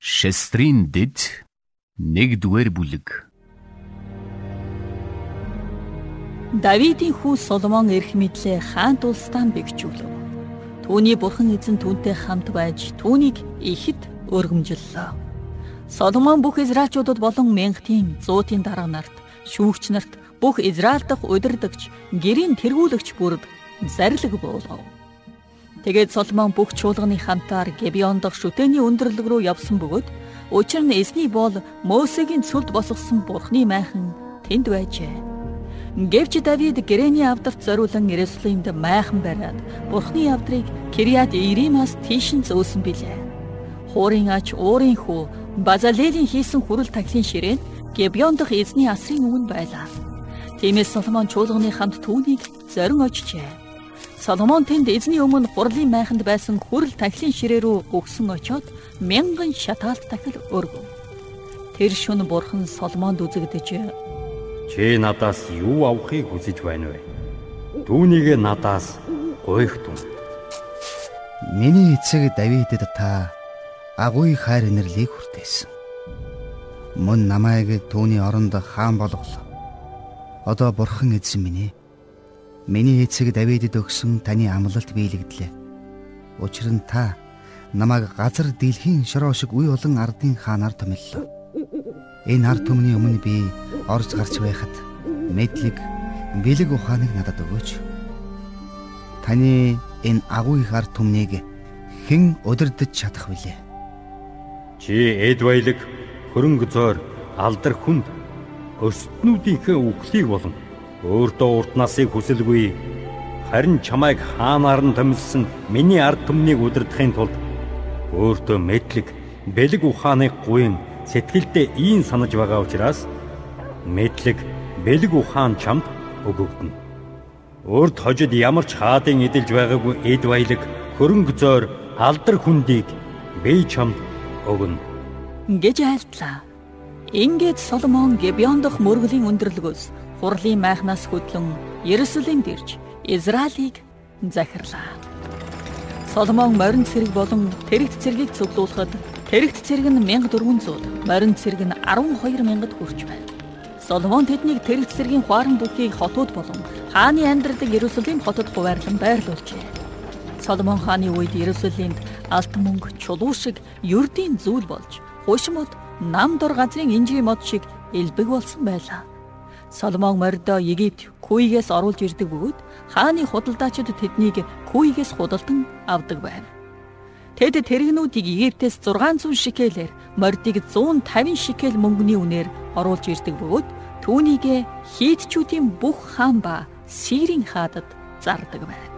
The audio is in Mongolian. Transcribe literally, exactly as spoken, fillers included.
Шестрийн дэд нэгдүгээр бүлэг. Давидын хүү Соломон эрх мэдлээ хаант улсдаа бэхжүүлв. Түүний бурхан эзэн түүнтэй хамт байж түүнийг ихэд өргөмжлөлөө. Соломон бүх израилчуудад болон мянгатын зуутын дарга нарт, шүүгч нарт, бүх Израиль дахь удирдагч, гэрийн тэргүүлэгч бүрд зарлиг буулгав. Тэгээд Соломон бүх чуулганы хамтаар Гибеон дахь шүтээний өндөрлөг рүү явсан бөгөөд учир нь эзний боол Мосегийн цөлд босгосон бурхны майхан тэнд байжээ. Гэвч Давид гэрэний авдарт зориулан Иерусалимд майхан бариад бурхны авдрыг Кириат Иеримаас тийшин зөөсөн билээ. Хуурын ач уурын хүү Базалелийн хийсэн хүрэл тахлын ширээнд Гибеон дахь эзний асрын өмнө байлаа. Тиймээс Соломон чуулганы хамт түүнийг зорин очжээ. Соломон тэнд эзний өмнө хурлын майханд байсан хүрэл тахлын ширээ рүү өгсөн очоод мянган шатаалт тахил өргөв. Тэр шөнө бурхан Соломонд үзэгдэж "Чи надаас юу авахыг хүсэж байна вэ? Түүнийг надаас гуйх түн. Миний эцэг Давидэд та агуй хайр инэрлийг хүртээсэн. Мөн намайг түүний оронд хаан болголоо. Одоо бурхан эзэн минь, миний эцэг Давидэд өгсөн таны амлалт биелэгдлээ. Учир нь та намайг газар дэлхийн шороо шиг үе олон ардын хаанаар томиллоо. Энэ ард түмний өмнө би орж гарч байхад мэдлэг, бэлэг ухааныг надад өгөөч. Таны энэ агуй ард түмнийг хэн удирдах чадах вүлээ? Чи эд баялаг, хөрөнгө зойр, алдар хүнд, өрстнүүдийнхээ үхлийг болон өөртөө урт насыг хүсэлгүй, харин чамайг хаанаар нь томилсон миний ард түмнийг удирдахын тулд өөртөө мэдлэг, бэлэг ухааныг гуйн сэтгэлдээ ийн санаж байгаа учраас мэдлэг, бэлэг ухаан чамд өгөгдөнө. Урд хожид ямар ч хаадын эдэлж байгаагүй эд баялаг, хөрөнгө зойр, алдар хүндийг би чамд өгнө" гэж айлтлаа. Ингээд Соломон Гибеон дахь мөргөлийн өндөрлөгөөс хурлын майхнаас хөдлөн Иерусалимд ирж Израилийг захирлаа. Соломон морин цэрэг болон тэрэгт цэргийг цуглуулахад тэрэгт цэрэг нь мянга дөрвөн зуут, морин цэрэг нь арван хоёр мянгад хүрч байна. Соломон тэднийг тэрэгт цэргийн хуаран бүхийг хотууд болон хааны амьдардаг Иерусалим хотод хуваарлан байрлуулжээ. Соломон хааны үед Иерусалимд алт мөнгө, чулуу шиг ердийн зүйл болж, хушмод нам дор газрын инжи мод шиг элбэг болсон байлаа. Соломон мордо Египт Күйгээс оруулж ирдэг бөгөөд хааны худалдаачид тэднийг Күйгээс худалдан авдаг байв. Тэд тэрэгнүүдийг Египтээс зургаан зуун шикелээр, мордыг зуун тавин шикел мөнгөний үнээр оруулж ирдэг бөгөөд түүнийг Хитчүүдийн бүх хаан ба Сирийн хаадад зардаг байв.